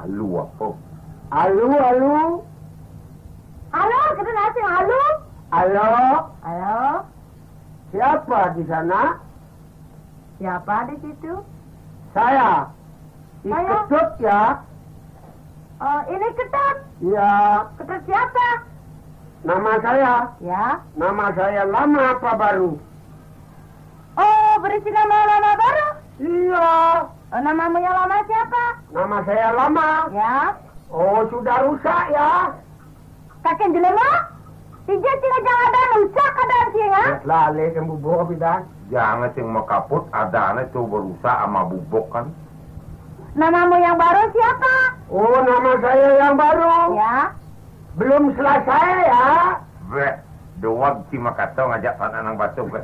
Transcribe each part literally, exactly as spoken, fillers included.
Alu apa? Alu, alu. Halo, kita nasi halo. Halo. Halo. Siapa di sana? Siapa di situ? Saya. Saya? Ketut ya? Oh, ini Ketut. Ya. Ketut siapa? Nama saya. Ya. Nama saya lama apa baru? Oh, berisi nama-nama baru? Iya. Oh, namamu yang lama siapa? Nama saya lama. Ya. Oh, sudah rusak ya? Kakek jelema? Ija singa jangan ada rusak keadaan singa? Lale kan bubuk bidan. Jangan sing makaput ada anak tuh berusaha sama bubuk kan. Namamu yang baru siapa? Oh, nama saya yang baru. Ya. Belum selesai ya? Be, doang si makato ngajak pan anang batu ke.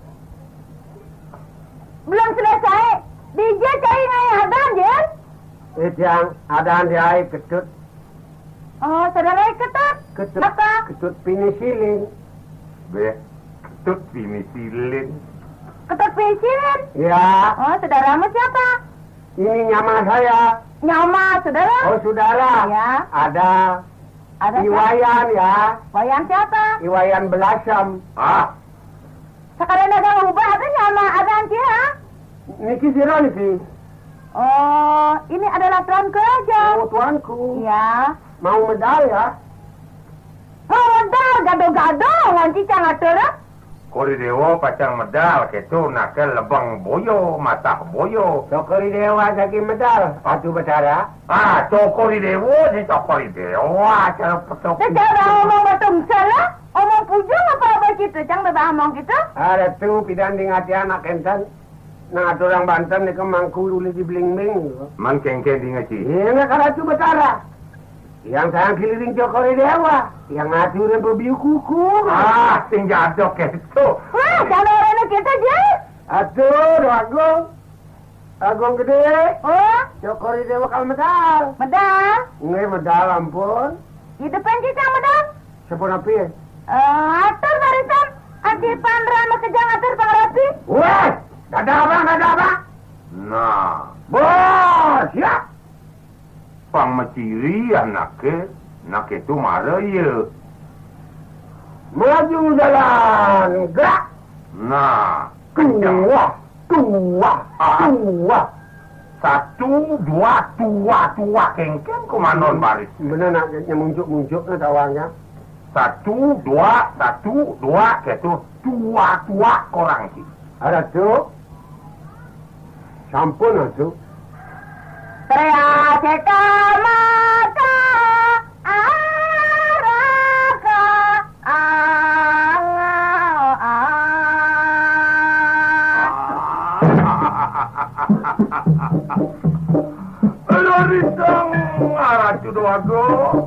Belum selesai. Dija cari ngai ada Jen? Itu yang ada di air ketut. Oh, saudara Ketut. Ketut. Apa? Ketut penisilin. Be, ketut penisilin. Ketut pensilin. Ya. Oh, saudaramu siapa? Ini nama saya. Nyama, saudara? Oh, saudara. Ya. Ada. Ada Iwayan ya. Wayan siapa? Iwayan Belasam. Ah, Sekarang ada ubah ada nyama ada anti ha? Niki Siron sih. Oh, ini adalah tuan kerja. Oh, tuanku. Ya. Mau medal ya? Oh, modal gado-gado nanti jangan terus. kori dewa pacang medal ketu nakel lebang boyo mata boyo. Cokori dewa lagi medal. Patu betara. Ah, cokori dewa si cokori dewa cara petok. Secara omong betul salah, omong pujung apa apa gitu, jangan berbah omong gitu. Ada tuh pidan di ngati anak enten. Nah, ada orang Banten ni kemangku dulu di bling-bling. Man kengkeng di ngaci. Iya, nak ada tu betara. Yang sayang keliling cokori dewa. Yang ngatur yang berbiu kuku. Ah, sing jadok ketu. Wah, jangan orang kita je. Aduh, Agung. Agung gede. Oh, Cokori dewa kal medal. medal. Nggak medal ampun. Di depan kita medal. Sepun api. Eh, atur barisan. Anti pandra sama kejang atur pengrapi. Wah, ada apa, ada apa? Nah, Bos, ya. pang maciri anak ke, nak itu marah ya. Maju jalan, gerak. Nah, kencang. Tua, tua, tua. Satu, dua, tua, tua kengkeng kumanon baris. Benar nak yang muncul-muncul na tawanya. Satu, dua, satu, dua, ketu tua, tua korang sih. Ada tu. Sampun tu. Prayaseka maka araka angau Lorisang aratu doago.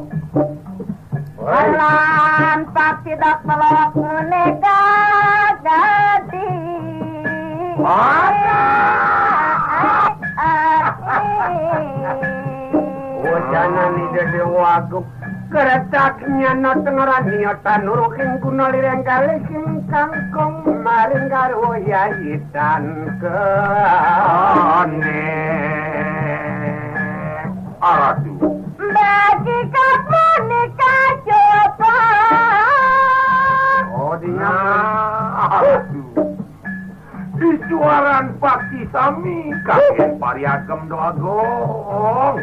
Alan pak tidak melok menikah jadi. Oh, jangan ni dari wagu. Keretaknya no tengaran niota nurukin kuno lireng kali sing kangkong maring karo yayitan ke Aneh. Aratu. Bagi kamu nikah coba. oh dia Aratu. Isuaran paksi sami kakek pariagam doagong.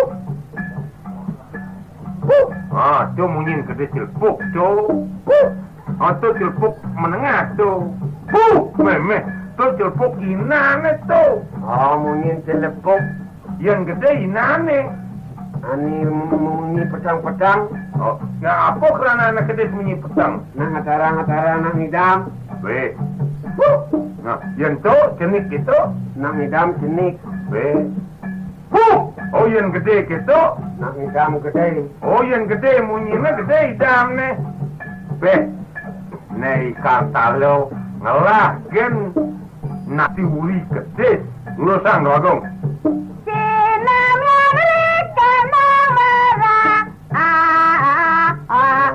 Ah, tu mungkin gede cilpuk tu. Ah, tu cilpuk menengah tu. Puh, memeh. Tu cilpuk inane tu. oh mungkin telepok Yang gede inane. ani munyi pedang-pedang Oh, ya apa kerana anak gede sembunyi petang? nah ngatara-ngatara nak ngidam Be. Nah, yang tu jenik itu. nak ngidam jenik Be. Oh, yang gede gitu. nak ngidam gede Oh, yang gede munyinya gede idam nih. Be. Nih kata lo ngelah gen nasi uri gede. Lulusan doang. Sinamnya mereka marah. Ah, ah, ah,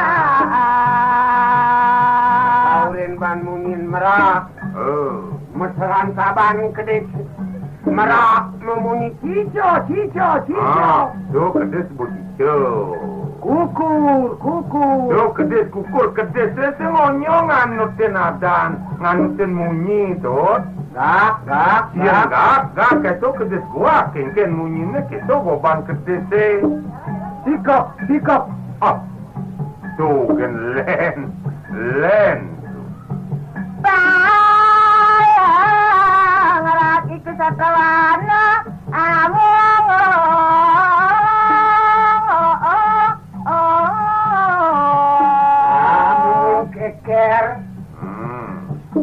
Aurin ban mungin merah Oh. seran saban kedis merak memunyi cico cico cico. Ah, do kedes bu cico. Kukur kukur. Do kedes kukur kedes sengonyo nganutin adan nganutin munyi tuh. Gak gak Iya gak gak keto kedes gua kengken munyine keto goban kedes e. Sikap sikap. Ah, tuh gen len len. Bayang lagi kesakawana among Kamu keker. Hmm.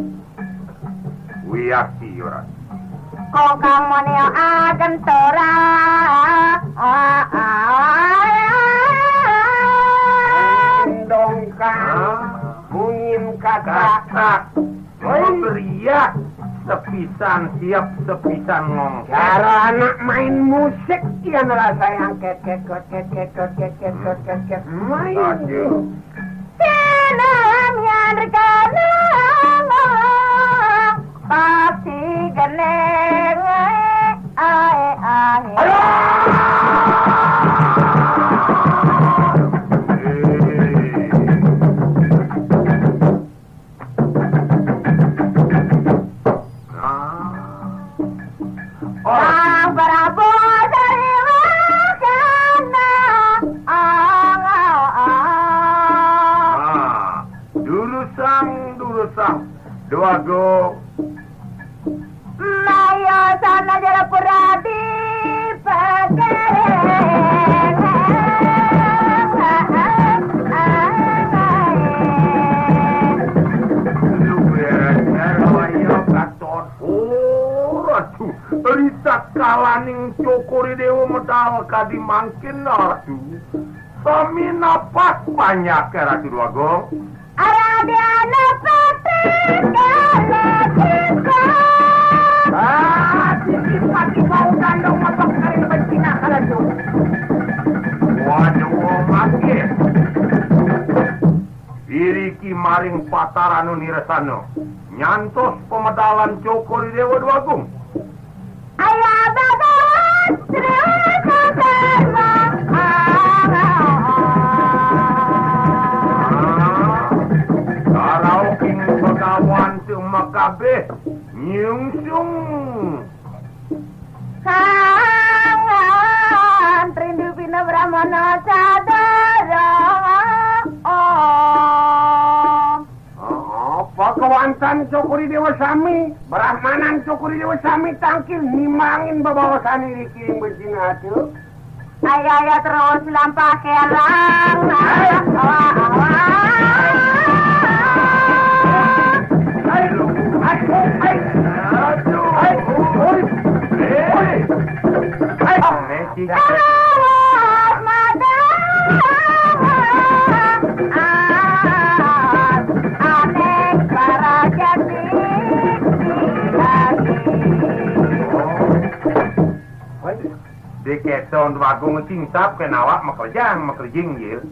Wiaki orang. kok kang moneo agen tora Dong kang mungin kakak. Kakak mau beriak sepisan siap sepisan ngong. Cara anak main musik yang rasa yang keket keket keket keket keket keket main. Aduh. senam yang rekanang pasti geneng ae ae Ang Prabu dari Wakana ang Ah, dulu sang, dulu sang, dua go. Maya sana jala puradi Lu beres ayo katon. Oh, ratu, risak kalaning cokori dewa medal kadi mangkin ratu. Sami napas banyak ya ratu dua go. Aradiana Patrick Galactica Ah, pati mau kandong mapak karing bencina kalaju. Waduh, mangke. Iriki maring pataranu niresano. Nyantos pemedalan cokori dewa dua gung. Ayah babat terima Karauking pegawan semakabe nyungsung. Kangen rindu bina brahmana sadara om Apa kewantan cokuri dewa sami, brahmanan cokuri dewa sami tangkil nimangin babawasan ini kirim bencina tuh. ayah terus lampak kelang Ayo, ayo, ayo, Aduh. ayo, Eh. ayo. Messi. Rawat mata aneh para jadi Di keton wagung cingsap ke nawak makerjang makerjing yil.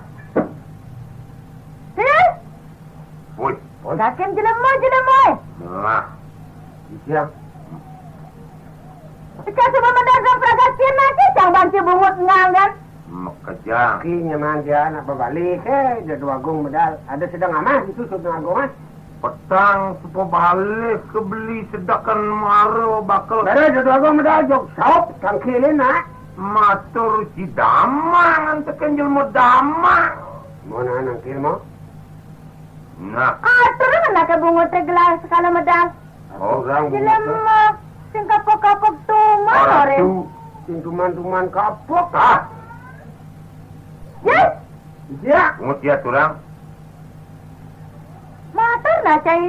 Woi, Kakem jelema jelema nah. Siap. Pecah semua mendagang pragastin nanti cang banci bungut ngangan Makerjang. Kinya manja anak berbalik, eh, jadi agung medal. Ada sedang aman itu sedang agung mas. Petang supo balik kebeli sedakan maro bakal Ada jadi agung medal jok sop tangkilin nak. matur si damang antekan jelma damang. Mana nangkil mau? Nah, atur nak ke bungut tegelas sekala medal Orang jelema sing kapok-kapok tuman orang ore tu. Tuman-tuman kapok. Ah, yes Ya. ngut ya turang. matur na cai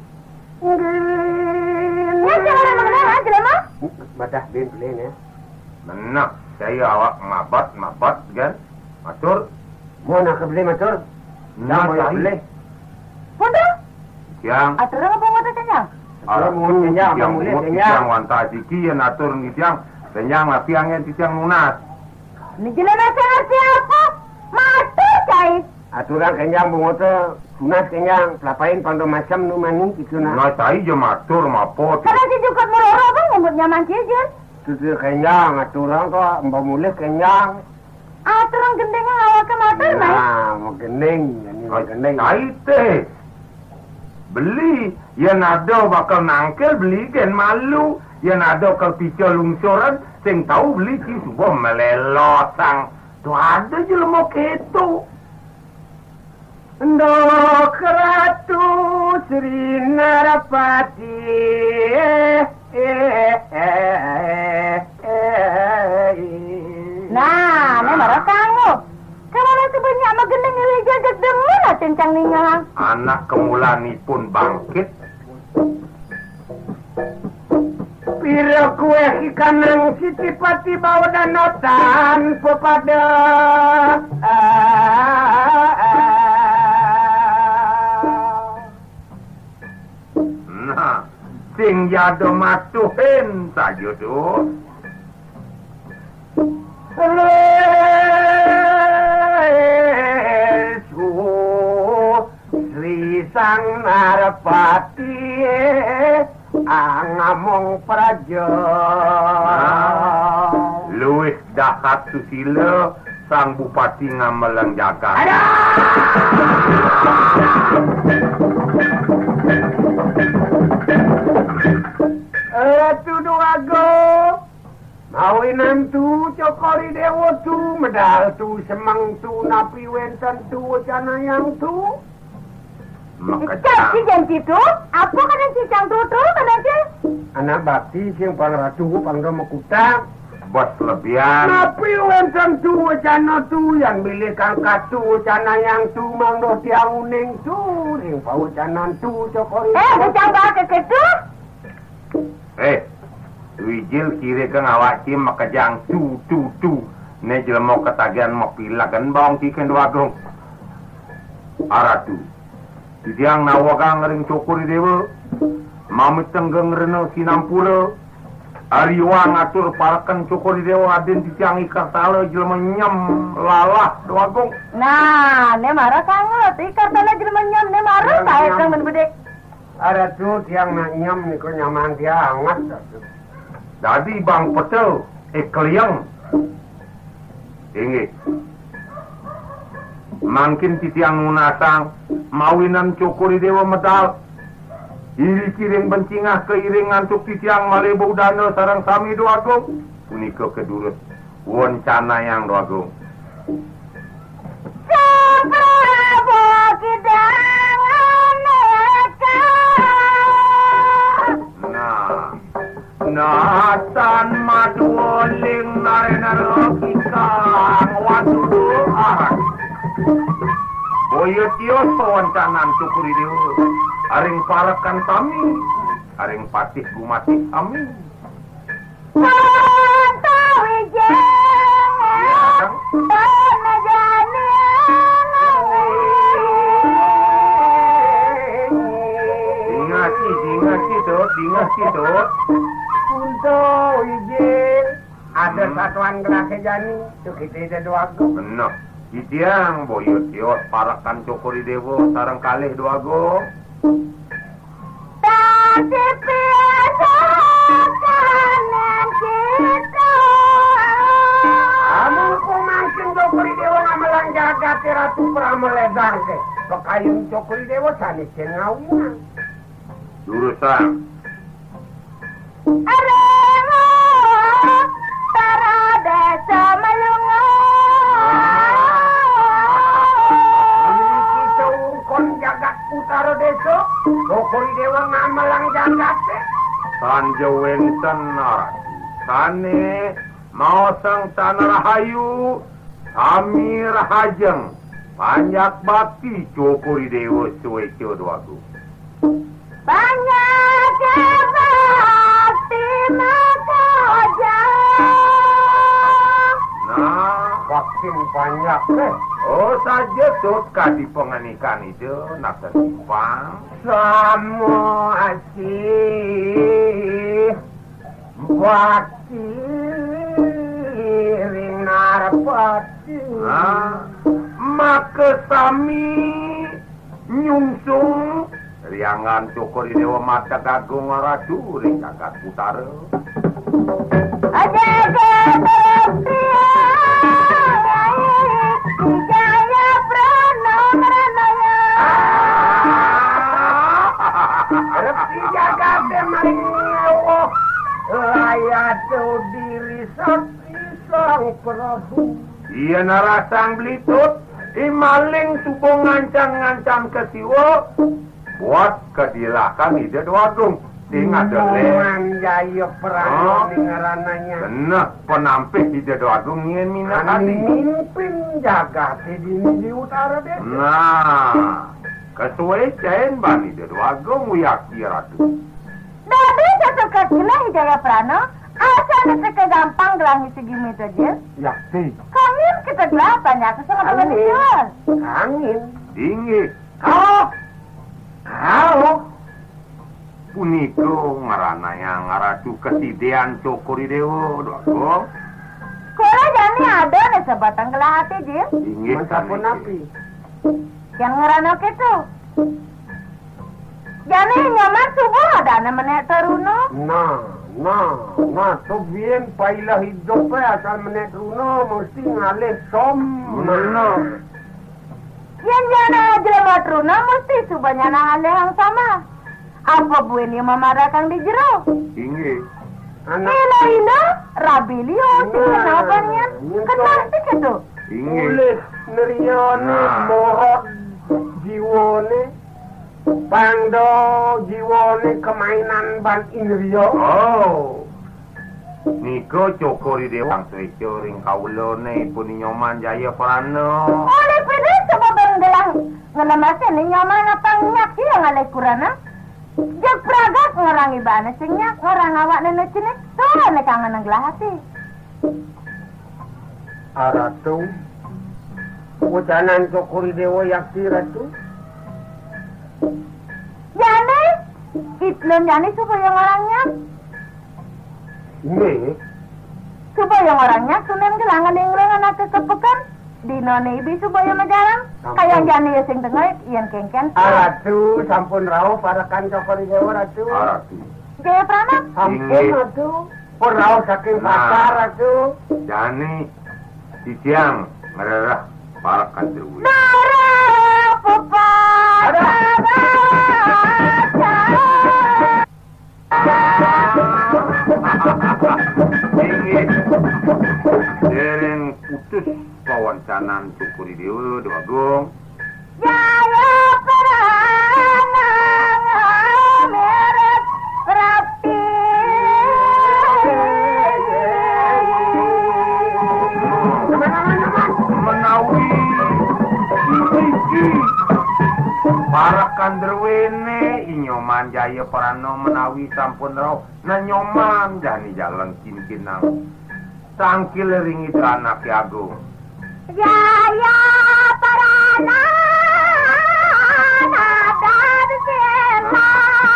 ya jangan mengenal jelema Badah bin pelin ya. Menang, saya awak mabat mabat kan. Matur. Mau nak beli matur? Nah, Mau saya beli? Pundu yang atur nga bungut kenyang Alah, mohon kenyang, yang boleh mut kenyang. yang wanta siki yang atur ngitiang kenyang api angin titiang lunas. ni jelema sangat siapa matur cai Atur aturang kenyang bungoto sunat kenyang lapain pando macam nu maning kitu na. Nah cai je matur mapot. Karena si juga meloro bang ngumut nyaman cijen. Tutu kenyang aturang kok mbak mulih kenyang. Aturang gendeng ngawal ke motor bang. Nah, mau gendeng, ini mau gendeng. Cai teh. Beli, yang ada bakal nangkel beli kan malu. Yang ada bakal picol lungsuran, sing tahu beli si subuh melelotang. Tuh ada je lemok itu. Ndok Ratu Sri Narapati Nah, ini marah kamu. Kamu sebenarnya sama gendeng ini jagat demen lah cencang ningang. Anak kemulani pun bangkit. Pira kue ikanang siti pati bawa danotan pepada Nah, sing jado matuhin saja tuh. Lesu Sri Sang Narapati angamong praja Luwih dahat susila sang bupati ngamelang jagat. Ratu Duago mawinan tu cokori dewa tu medal tu semang tu napi wenten tu wacana yang tu Cak si janji tu, apa kan si cang tutu kan aja? anak bakti sing pang ratu pang mekutang Bos lebihan. napi wenten tu wacana tu yang milih kangkat tu wacana yang tu mangdo tiang uning tu ring pawacanan tu cokori Eh, cang bakal ke tu? Eh, wijil kiri ke ngawaki makajang tu tu tu. Ne jelmo ketagihan mapilakan bang kiken duagung. Aratu. Didiang nawagang ngering cokori dewa. Mamit tenggeng reno sinampura. Ariwang atur parakan cokori dewa aden ditiang ikar tala jelmo nyam lalah duagung. Nah, ne marah kamu. Tikar tanah jelma nyam, ne marah saya kang menbedek. ada tu tiang nak nyam ni ko nyaman dia hangat Jadi bang petel ekliang. Ingi. Mangkin titiang nunasang mawinan cokori dewa medal. Iri kiring bencingah keiringan tuk titiang malebo dana sarang sami doagung. Punika kedurut wancana yang doagung. Sabar kidangan Nah, natan maduoling narenaro kisang watudu ahad. Boyo tios pawancanan cukuri dewa. Aring parakan kami, aring patih gumatih kami. Pantawi jeng Panajani Dingasi, dingasi dot, dingasi dot. Punto izin ada satuan gelas jani tu kita ada dua go Benar. Itiang boyo tios parakan cukuri dewa sarang kalih dua go. Tadi biasa kanan kita kamu pemancing cokori dewa ngamalang jagat ratu prameledang ke pekayun cokori dewa sanis ngawang Jurusan. Arengo Tara desa malungo kita ungkon jagat utara desa cokori dewa ngamalang jagat Sanja wenten narasi. Sane maosang tanah rahayu kami rahajeng banyak bakti cokori dewa suwe doaku. banyak bakti maka Nah, vaksin banyak eh oh saja tuh kadi penganikan itu nak tersimpang. Samo asih Bakti Rinarapati Nah, maka sami nyungsung riangan Cokori Dewa Mata Gagung Ratu ring Jagat Utara. Aja Jaya Prana Maranaya. Resi Jagat maring ngewo layatu diri sakti sang Prabu. Iya narasang belitut imaling subong ngancam-ngancam ke siwo buat kedilakan ide doagung ingat deh Jaya Prana ngarananya bener penampil ide doagung ingin minat hati mimpin Jagat di di utara deh. Nah kesuai cain ban ide doagung uyaki ratu Dadi sesuka gila Jaya Prana asal kita gampang gelangi segi meter aja. Yakti. Kangin kita gelah banyak kesangat dengan jual. Angin. tinggi Kau. Kau. puniko ngarana yang ngaratu kesidean Cokori Dewa doagung Kora jani ada nih sebatang gelah hati Jil. tinggi Mantapun api. Yang ngerana itu. Jani nyaman subuh ada namanya Taruno. Nah, nah, nah, tu bien pailah hidup asal menek runo mesti ngalih som. Bener. Yang jana jelema Taruno mesti subanya hal yang sama. Apa bu ini memarahkan di jero? tinggi Anak Ina-ina, Rabilio, kenapanya? Kenal sih itu? tinggi boleh nerione Nah. mohon jiwone pando jiwone kemainan ban indriyo. Oh, niko Cokori Dewa seco ring kaulone puni nyoman Jaya Prana. Oleh pilih coba berenggelang. Ngelemasi ini nyaman apa nyak sih yang alai kurana? Jak pragat ngerangi bana senyak ngerang awak nenek cinek. Soalnya nek kangen nenggelah hati. Aratu Ucanan Cokori Dewa yakti ratu. Jani, itlun jani supaya orangnya. Ini Supaya orangnya sunan gelangan yang anak kekepekan. Dino nebi supaya majalan. Kayak jani ya sing tengah yang kengken. Aratu sampun rauh parakan Cokori Dewa ratu. Aratu. Jaya Prana. Sampun Ini. ratu. Pun rauh saking Nah. pasar ratu. Jani siang merah para kandewi. Nara pupa. Tinggi. Dereng putus kawancanan Cokori Dewa doagung. Jaya Prana meret rapi. Menawi iki para kanderwene inyoman Jaya Prana menawi sampun rauh nanyoman jani jalan kinkinang sangkil ring itu anak agung Jaya Prana nada sela.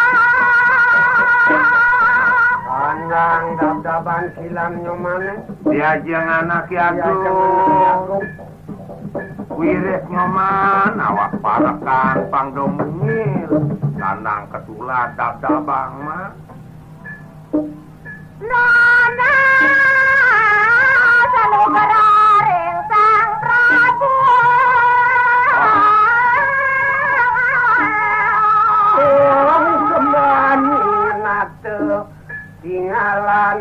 Kandang dab-daban silam nyomane. diajeng anak Ya agung wiris nyoman awak parakan pangdomungil kandang ketulah dab-dabang mah Nona selalu beraring sang Prabu. Oh, kembali nate tinggalan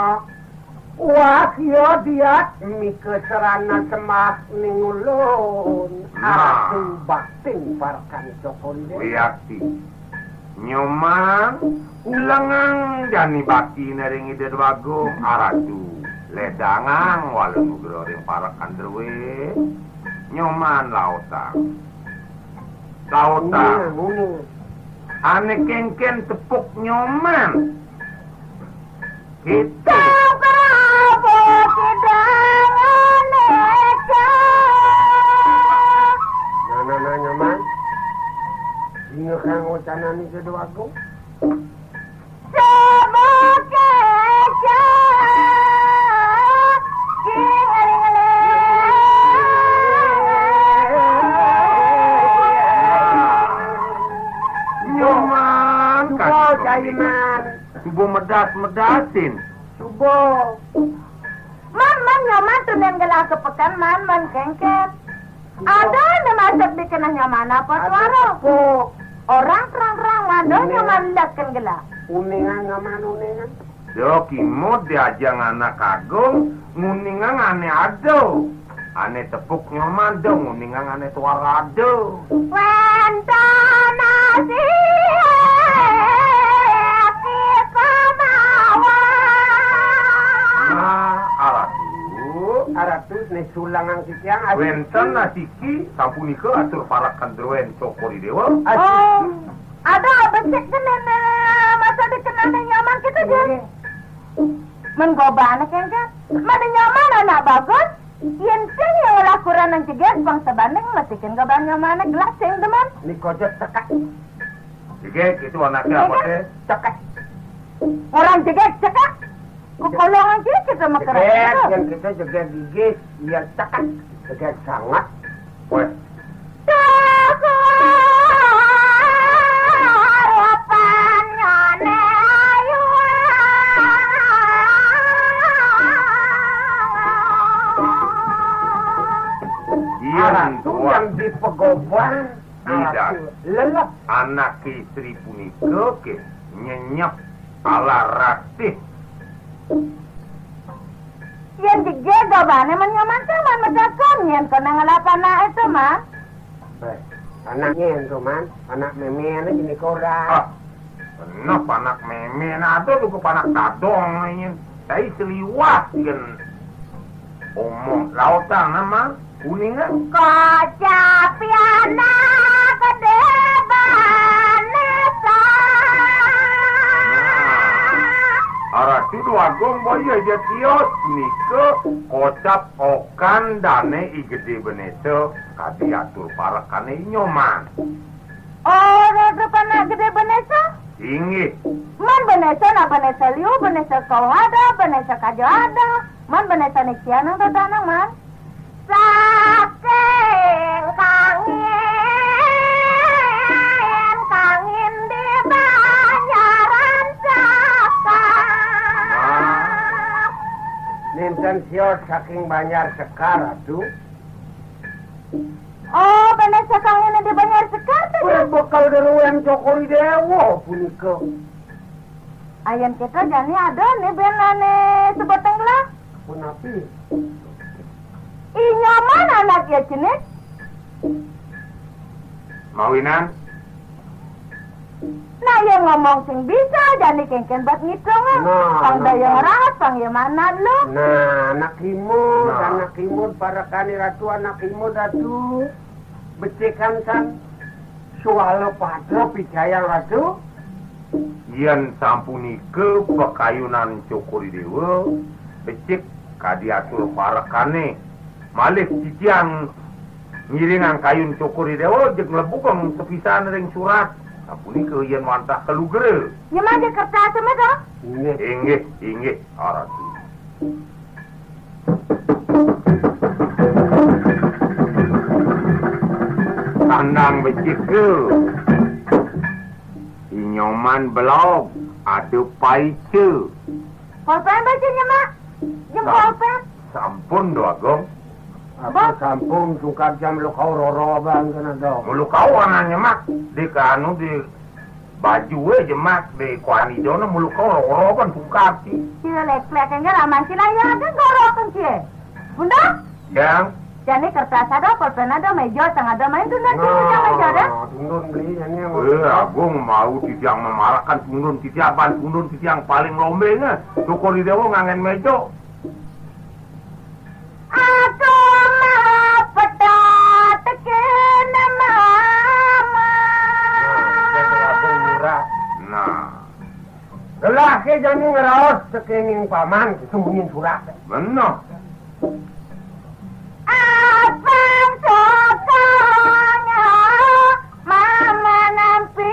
wakyo diat mike serana semak ningulun Nah. aratu batin parakan Cokori Dewa. Wiyakti nyoman ulangang jani baki nering ide doagung aratu ledangang walau nugro ring para kanderwe nyoman lautang lautang Ini, ane kengken tepuk nyoman kita Prabu kidangan eka. Nana nanya man, ini kang ucanan itu dua aku. Sebut keja Subuh medas-medasin. Subuh. Man, man, nyaman tuh yang gelah kepekan, man, man, kengket. Ada yang masak di kena nyaman apa suara? Orang terang-terang mado nyaman datkan gelah. Uningan nyaman uningan. Yo kimot diajang anak agung, nguningan ane ado. Ane tepuk nyaman do, nguningan ane suara ado. Wentanasi kita mawa. Nah, alat Aratus nih sulangan kitiang. Wenten nasiki sampunika atur parakan derwen cokori dewa. Oh, ada becek kenen masa dikenal nyaman kita je. Menggobana kan kan? Mana nyaman anak bagus? Yang sing yang lakuran yang cegat bangsa bandeng mestikan goban nyaman gelas sing teman. Ini kojot tekak. Jegek itu anaknya apa teh? Tekak. Orang cegat cekak. Kukolongan kita sama Jeget, kerana. yang kita jeget gigis, dia tekak. Jeget sangat. Weh, Aratu yang di pegoban. Tidak. Lelap. Anak istri punika ke nyenyap ala ratih. Yang jegat goban emang nyaman sama macam yang kena ngelapan itu mah. Eh, anaknya itu man, anak memen ini koran. Ah, benar panak meme nado juga panak tadong ini. Saya seliwas kan. Omong lautan nama kuningan. Kocapiana kedebanesa. Aratu dua gong boy aja tios nike kocap okan dane igede benese kadi atur parakane nyoman. Oh, itu kena gede benesa? Inggih. Man benesa na benesa liu, benesa kau ada, benesa kajo ada. Man benesa nikian atau tanah man. Saking kangin, kangin di banyaran cakap. Ninten sios saking banyak sekar atuh. Oh, benesa kangin di banyak sekar tuh. Udah bekal dulu yang cokori dewa punika. Ayam kita jani ada nih benane sebatang lah. Punapi. Ih nyaman anak ya jenis. Mawinan. Nah yang ngomong sing bisa jani kengken buat ngitung ah. Nah, Pang nah, daya nah. ngeras, pang ya mana lu. Nah, anak imut, Nah. anak imut para kani ratu anak imut ratu. Becekan san. Sualo padro pijayang ratu. Yen sampunike pekayunan cokori dewa becik kadi atur parakane. Malih cician ngiringan kayun cokori dewa jek lebukang sepisan ring surat. Sampunike yen wantah kelugere. Ya mah dia kertas sama dah. Ini. Inggih, inggih, aratu. Tandang becik ke. Inyoman belok, ada paice. Polpen bacanya mak. Jam Nah. polpen. Sampun doa gong. Apa sampung sungkap jam lu kau roro bang kena dong. Mulu kau anaknya mak. Di kanu di baju aja mak. Di kuani jono mulu kau roro-roro sungkap sih. Sila lek-lek enggak raman sila ya kan gorokan cie. Bunda? Yang Jani kertas ada, polpen ada, meja tengah ada main tuh nanti punya meja ada. tundun beli ini yang Eh, agung mau titiang memarahkan tundun titiapan tundun titiang paling lombenya. Cokori dewa ngangen mejo. Aku mah pedot tekan mama. jadi abang murah. Nah, Gelah ke jani ngeraos sekening paman sembunyin surat. benar. Abang sukanya mama nampi.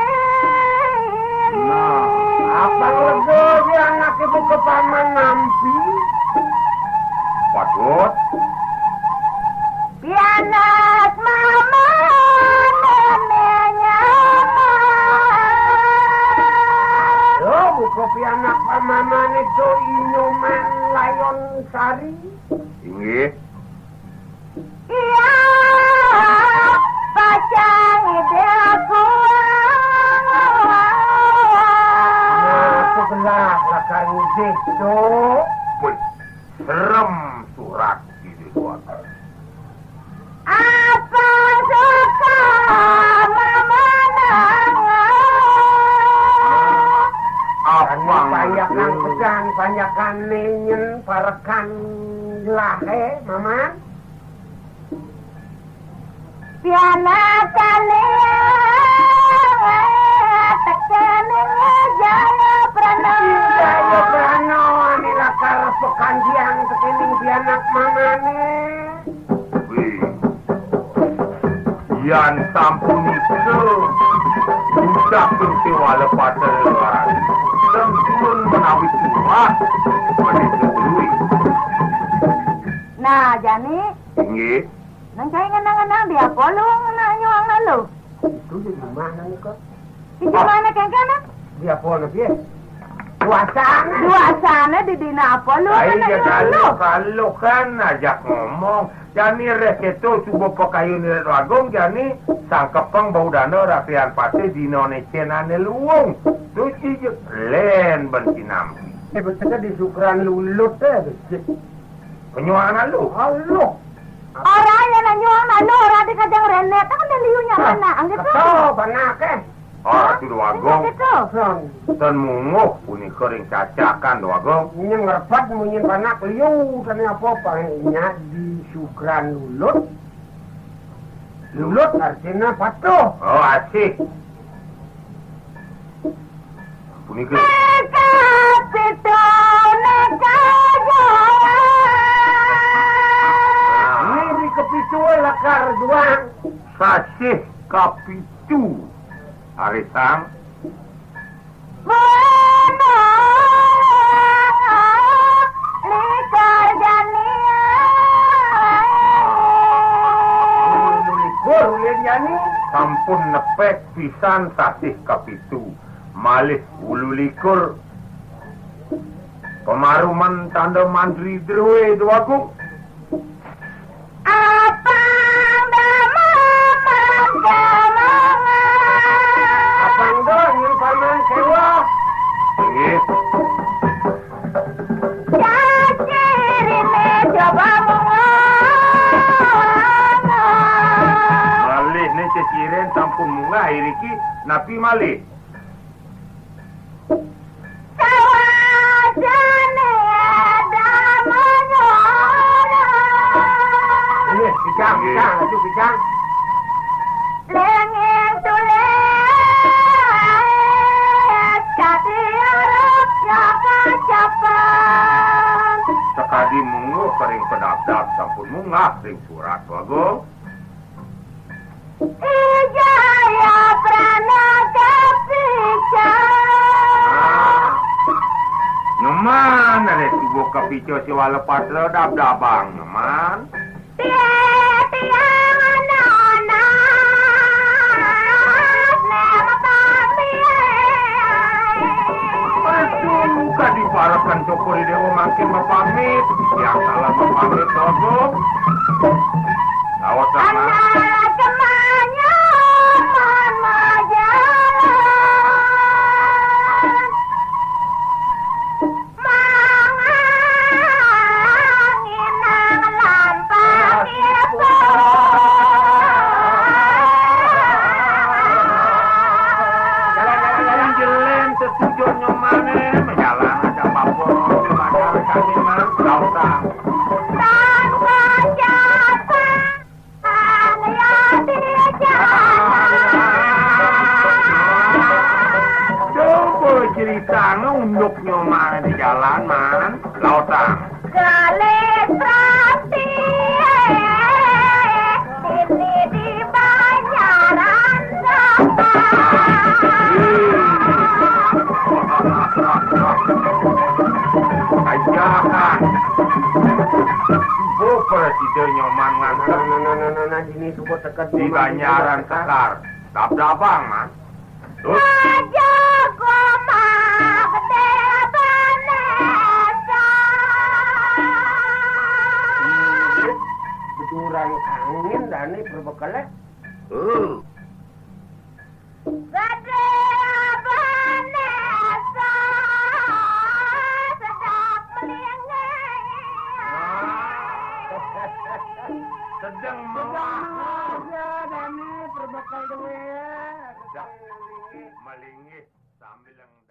Nah, Abang lego dia anak ibu ke paman nampi. patut. Pianas mama neneknya. Yo buka Piana kali tekening jaya prana. Jaya prana ini lakar pekanjian tekening pianak mamane. Wih. Yan sampun itu. Ucap sewa lepas terlalu. Sempurn menawi tua. Menit duit. Nah, Jani. Nggih. Nang cai ngenang-ngenang dia polong nak nyuang lu. Itu di mana nih kok? Di mana kengkana? Dia pola dia. Puasana. Dua sana di dina apa lu? Ay, Nak ya nyuang lu. kalau kalau kan ajak ngomong. Jani reketo subuh pekayu ni ragong jani sangkepang bau dana rakyat pate dino necenane luwung. Tu cije len bensinam. Eh betul di sukran lulut eh. Penyuangan lu. Halo. Orang yang nak nyuang nak lu orang di kajang renet kan dia liunya mana? Angkat tu. Oh, banak eh. Ora tu doagong. Angkat tu. Son. Ten munguh puni kering cacakan doagong. Munyin ngerpat munyin banak liu tani apa-apa nya di sukran lulut. Lulut artinya patuh. Oh asik. Puni ke. Nekat itu nekat jaya. Ini di kepitu lakar duang. Sasih kapitu. Arisang. Mana likar jania. Likur ulin yani. Sampun nepek pisan sasih kapitu. Malih ulu likur. Pemaruman tanda mandri drwe doagung. Apa nama mandamangan? Apang do yung paman sewa. Nggih. Cacirine coba Malih ne ceciren sampun munggah iriki napi malih. Sawajane ada menyora. Ini bicang, bicang, itu bicang. Lengeng tules kati arep jaka capan. Sekadi munguh kering pedap-dap sampun munggah ring surat doagung. Ijaya prana kapicang. Nyaman ada tubuh kapico si walepas redap dabang nyaman. Tiang anak-anak nema pamit. Aduh, kan diparakan cokori dewa makin mapamit. Yang salah mapamit doagung. Awas sama. Anak kemanya mama jalan. Mangangin nang lampang itu. Jalan-jalan jelen setujuan nyomane. Menjalan aja papur. Majar kami mah lautang. Tanpa jalan yang dijalan. Coba cerita unduk nyomane di jalan man. Lautang. Galet rati ini di banyaran Ajakan. Bu presiden nyoman nganter Nah, nah, nah, nah, nah, ini subuh tekat di Banyaran Sekar. Dap-dabang man. Terus aja goma gede Vanessa. Beturan angin dan ini berbekalnya. uh, Gede Vanessa sedap melingkar. sedang mengah. Ya, dan ini berbekal duit. Sedang melingih sambil yang